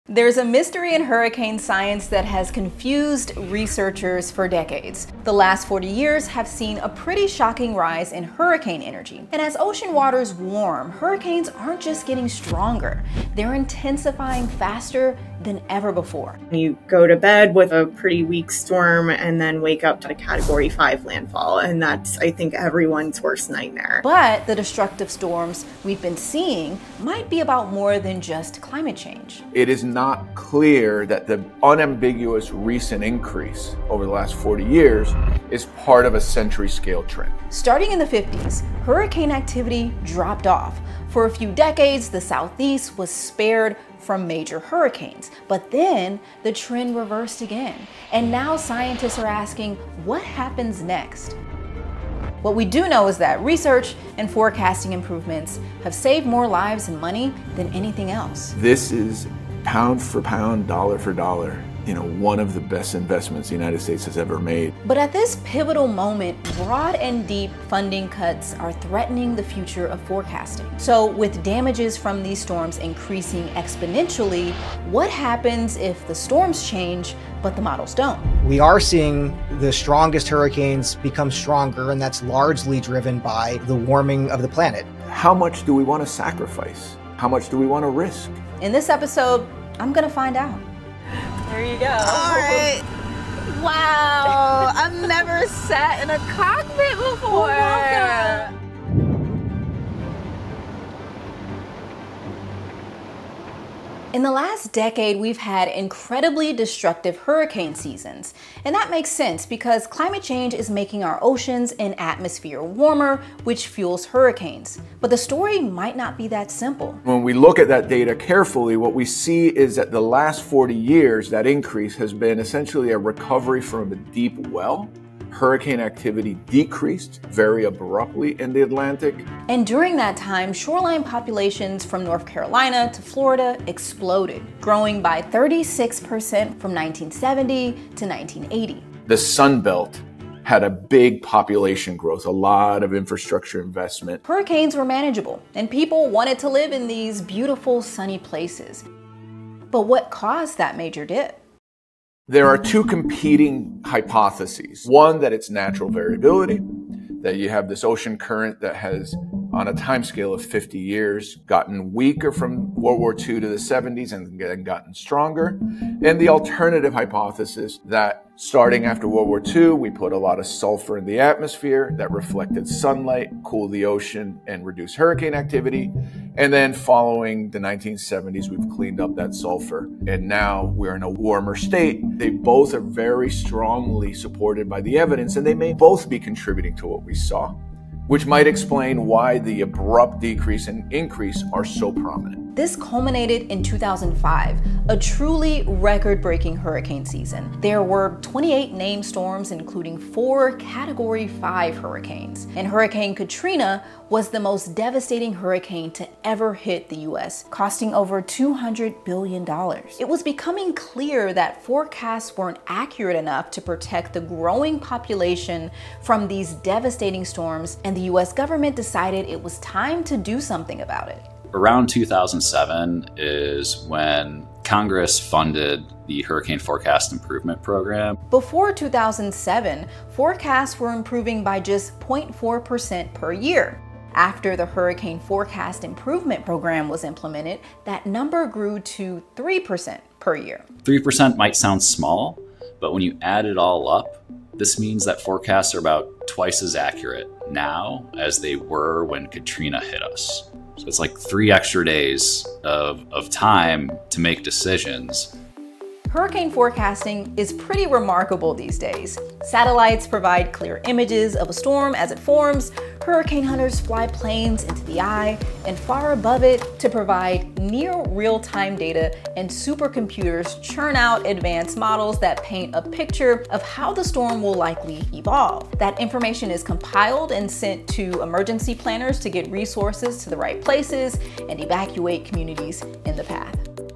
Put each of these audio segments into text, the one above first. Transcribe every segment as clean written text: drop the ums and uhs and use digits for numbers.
There's a mystery in hurricane science that has confused researchers for decades. The last 40 years have seen a pretty shocking rise in hurricane energy. And as ocean waters warm, hurricanes aren't just getting stronger, they're intensifying faster than ever before. You go to bed with a pretty weak storm and then wake up to a Category 5 landfall, and that's, I think, everyone's worst nightmare. But the destructive storms we've been seeing might be about more than just climate change. It is not clear that the unambiguous recent increase over the last 40 years is part of a century-scale trend. Starting in the 50s, hurricane activity dropped off. For a few decades, the Southeast was spared from major hurricanes, but then the trend reversed again. And now scientists are asking, what happens next? What we do know is that research and forecasting improvements have saved more lives and money than anything else. This is pound for pound, dollar for dollar, one of the best investments the United States has ever made. But at this pivotal moment, broad and deep funding cuts are threatening the future of forecasting. So with damages from these storms increasing exponentially, what happens if the storms change, but the models don't? We are seeing the strongest hurricanes become stronger, and that's largely driven by the warming of the planet. How much do we want to sacrifice? How much do we want to risk? In this episode, I'm gonna find out. There you go. All right. Wow. I've never sat in a cockpit before. Welcome. In the last decade, we've had incredibly destructive hurricane seasons. And that makes sense because climate change is making our oceans and atmosphere warmer, which fuels hurricanes. But the story might not be that simple. When we look at that data carefully, what we see is that the last 40 years, that increase has been essentially a recovery from a deep well. Hurricane activity decreased very abruptly in the Atlantic. And during that time, shoreline populations from North Carolina to Florida exploded, growing by 36% from 1970 to 1980. The Sun Belt had a big population growth, a lot of infrastructure investment. Hurricanes were manageable, and people wanted to live in these beautiful, sunny places. But what caused that major dip? There are two competing hypotheses. One, that it's natural variability, that you have this ocean current that has, on a timescale of 50 years, gotten weaker from World War II to the 70s and then gotten stronger. And the alternative hypothesis that starting after World War II, we put a lot of sulfur in the atmosphere that reflected sunlight, cooled the ocean, and reduced hurricane activity. And then following the 1970s, we've cleaned up that sulfur, and now we're in a warmer state. They both are very strongly supported by the evidence, and they may both be contributing to what we saw, which might explain why the abrupt decrease and increase are so prominent. This culminated in 2005, a truly record-breaking hurricane season. There were 28 named storms, including 4 Category 5 hurricanes. And Hurricane Katrina was the most devastating hurricane to ever hit the US, costing over $200 billion. It was becoming clear that forecasts weren't accurate enough to protect the growing population from these devastating storms, and the US government decided it was time to do something about it. Around 2007 is when Congress funded the Hurricane Forecast Improvement Program. Before 2007, forecasts were improving by just 0.4% per year. After the Hurricane Forecast Improvement Program was implemented, that number grew to 3% per year. 3% might sound small, but when you add it all up, this means that forecasts are about twice as accurate now as they were when Katrina hit us. So it's like 3 extra days of time to make decisions. Hurricane forecasting is pretty remarkable these days. Satellites provide clear images of a storm as it forms. Hurricane hunters fly planes into the eye and far above it to provide near real-time data, and supercomputers churn out advanced models that paint a picture of how the storm will likely evolve. That information is compiled and sent to emergency planners to get resources to the right places and evacuate communities in the path.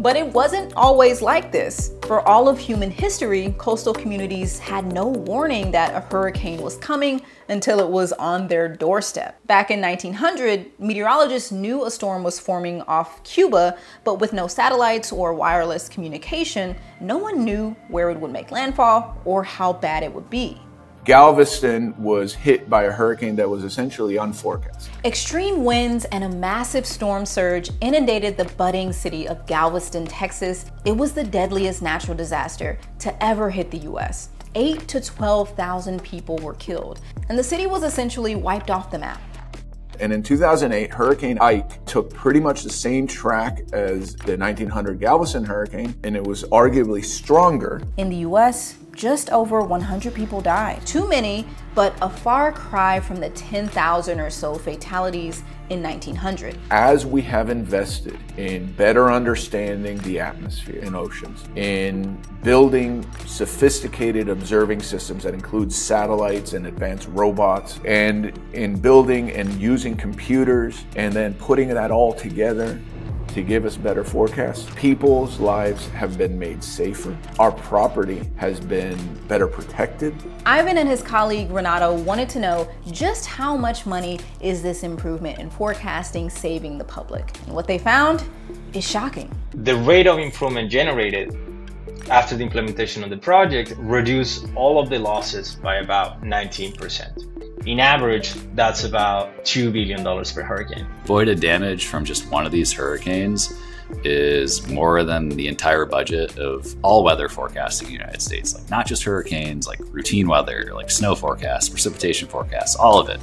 But it wasn't always like this. For all of human history, coastal communities had no warning that a hurricane was coming until it was on their doorstep. Back in 1900, meteorologists knew a storm was forming off Cuba, but with no satellites or wireless communication, no one knew where it would make landfall or how bad it would be. Galveston was hit by a hurricane that was essentially unforecast. Extreme winds and a massive storm surge inundated the budding city of Galveston, Texas. It was the deadliest natural disaster to ever hit the US. 8,000 to 12,000 people were killed, and the city was essentially wiped off the map. And in 2008, Hurricane Ike took pretty much the same track as the 1900 Galveston hurricane, and it was arguably stronger. In the US, just over 100 people died. Too many, but a far cry from the 10,000 or so fatalities in 1900. As we have invested in better understanding the atmosphere and oceans, in building sophisticated observing systems that include satellites and advanced robots, and in building and using computers, and then putting that all together to give us better forecasts, people's lives have been made safer. Our property has been better protected. Ivan and his colleague Renato wanted to know just how much money is this improvement in forecasting saving the public. And what they found is shocking. The rate of improvement generated after the implementation of the project reduced all of the losses by about 19%. In average, that's about $2 billion per hurricane. Avoided damage from just one of these hurricanes is more than the entire budget of all weather forecasting in the United States. Like not just hurricanes, like routine weather, like snow forecasts, precipitation forecasts, all of it.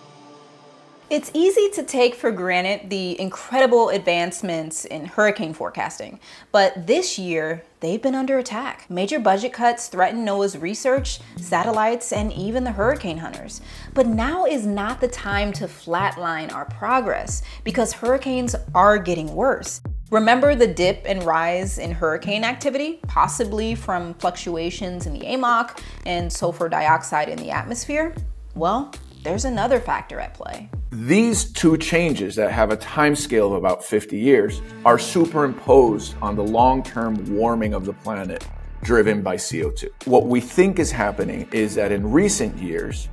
It's easy to take for granted the incredible advancements in hurricane forecasting, but this year they've been under attack. Major budget cuts threaten NOAA's research, satellites, and even the hurricane hunters. But now is not the time to flatline our progress because hurricanes are getting worse. Remember the dip and rise in hurricane activity, possibly from fluctuations in the AMOC and sulfur dioxide in the atmosphere? Well, there's another factor at play. These two changes that have a time scale of about 50 years are superimposed on the long-term warming of the planet driven by CO2. What we think is happening is that in recent years,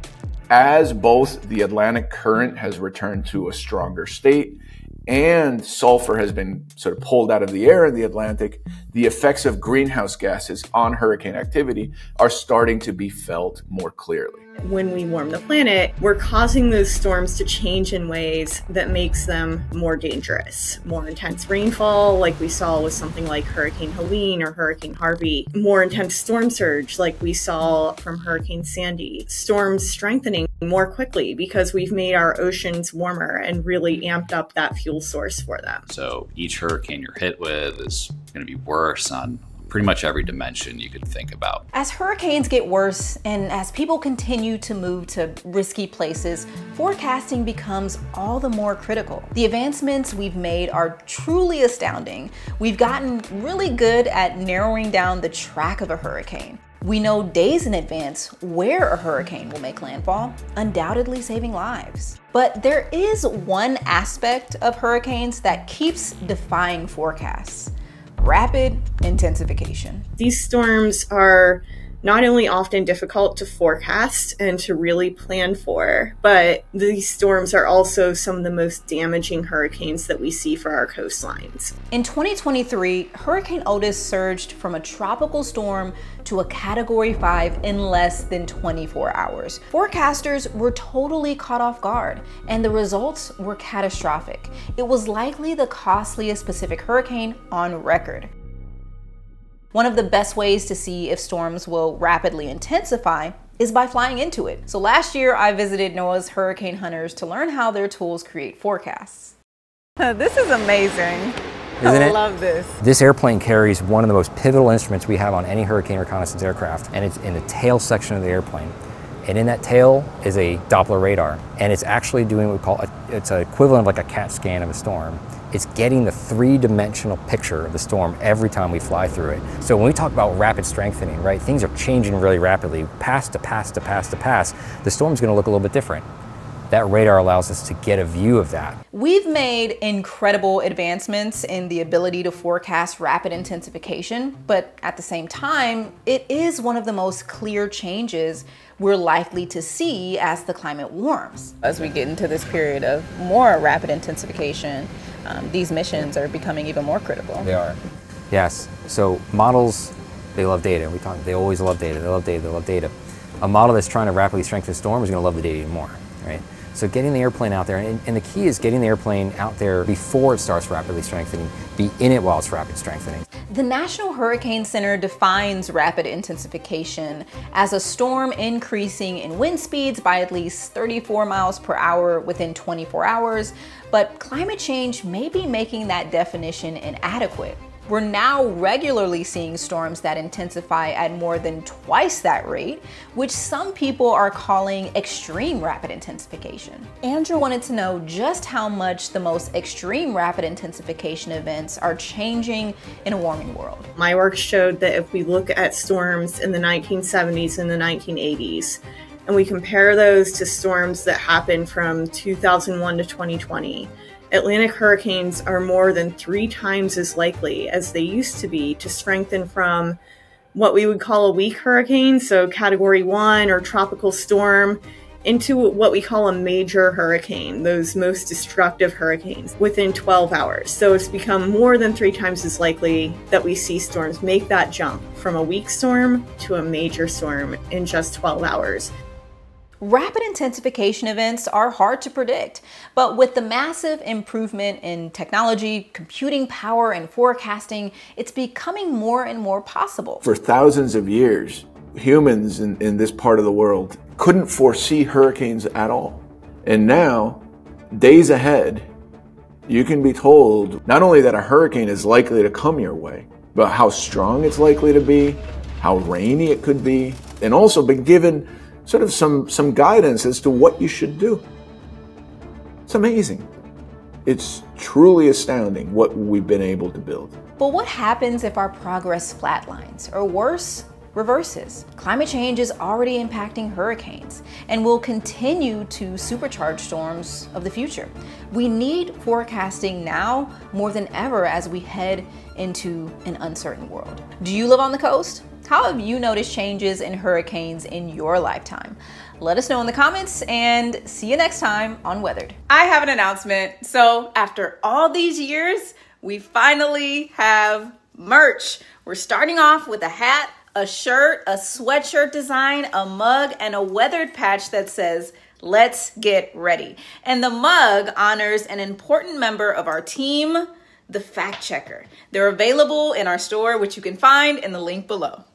as both the Atlantic current has returned to a stronger state and sulfur has been sort of pulled out of the air in the Atlantic, the effects of greenhouse gases on hurricane activity are starting to be felt more clearly. When we warm the planet, we're causing those storms to change in ways that makes them more dangerous. More intense rainfall, like we saw with something like Hurricane Helene or Hurricane Harvey. More intense storm surge, like we saw from Hurricane Sandy. Storms strengthening more quickly because we've made our oceans warmer and really amped up that fuel source for them. So each hurricane you're hit with is going to be worse on pretty much every dimension you could think about. As hurricanes get worse and as people continue to move to risky places, forecasting becomes all the more critical. The advancements we've made are truly astounding. We've gotten really good at narrowing down the track of a hurricane. We know days in advance where a hurricane will make landfall, undoubtedly saving lives. But there is one aspect of hurricanes that keeps defying forecasts: rapid intensification. These storms are not only often difficult to forecast and to really plan for, but these storms are also some of the most damaging hurricanes that we see for our coastlines. In 2023, Hurricane Otis surged from a tropical storm to a Category 5 in less than 24 hours. Forecasters were totally caught off guard, and the results were catastrophic. It was likely the costliest Pacific hurricane on record. One of the best ways to see if storms will rapidly intensify is by flying into it. So last year, I visited NOAA's hurricane hunters to learn how their tools create forecasts. This is amazing. Isn't it? I love this. This airplane carries one of the most pivotal instruments we have on any hurricane reconnaissance aircraft, and it's in the tail section of the airplane. And in that tail is a Doppler radar, and it's actually doing what we call it's an equivalent of like a CAT scan of a storm. It's getting the three-dimensional picture of the storm every time we fly through it. So when we talk about rapid strengthening, right, things are changing really rapidly. Pass to pass to pass to pass, the storm's gonna look a little bit different. That radar allows us to get a view of that. We've made incredible advancements in the ability to forecast rapid intensification, but at the same time, it is one of the most clear changes we're likely to see as the climate warms. As we get into this period of more rapid intensification, these missions are becoming even more critical. They are. Yes. So models, they love data. They always love data. They love data. They love data. A model that's trying to rapidly strengthen a storm is going to love the data even more, right? So getting the airplane out there, and the key is getting the airplane out there before it starts rapidly strengthening, be in it while it's rapid strengthening. The National Hurricane Center defines rapid intensification as a storm increasing in wind speeds by at least 34 miles per hour within 24 hours, but climate change may be making that definition inadequate. We're now regularly seeing storms that intensify at more than twice that rate, which some people are calling extreme rapid intensification. Andrew wanted to know just how much the most extreme rapid intensification events are changing in a warming world. My work showed that if we look at storms in the 1970s and the 1980s, and we compare those to storms that happened from 2001 to 2020, Atlantic hurricanes are more than 3 times as likely as they used to be to strengthen from what we would call a weak hurricane, so Category 1 or tropical storm, into what we call a major hurricane, those most destructive hurricanes, within 12 hours. So it's become more than 3 times as likely that we see storms make that jump from a weak storm to a major storm in just 12 hours. Rapid intensification events are hard to predict, but with the massive improvement in technology, computing power, and forecasting, it's becoming more and more possible. For thousands of years, humans in this part of the world couldn't foresee hurricanes at all. And now, days ahead, you can be told not only that a hurricane is likely to come your way, but how strong it's likely to be, how rainy it could be, and also been given sort of some guidance as to what you should do. It's amazing. It's truly astounding what we've been able to build. But what happens if our progress flatlines, or worse, reverses? Climate change is already impacting hurricanes and will continue to supercharge storms of the future. We need forecasting now more than ever as we head into an uncertain world. Do you live on the coast? How have you noticed changes in hurricanes in your lifetime? Let us know in the comments, and see you next time on Weathered. I have an announcement. So after all these years, we finally have merch. We're starting off with a hat, a shirt, a sweatshirt design, a mug, and a weathered patch that says, "Let's get ready." And the mug honors an important member of our team, the fact checker. They're available in our store, which you can find in the link below.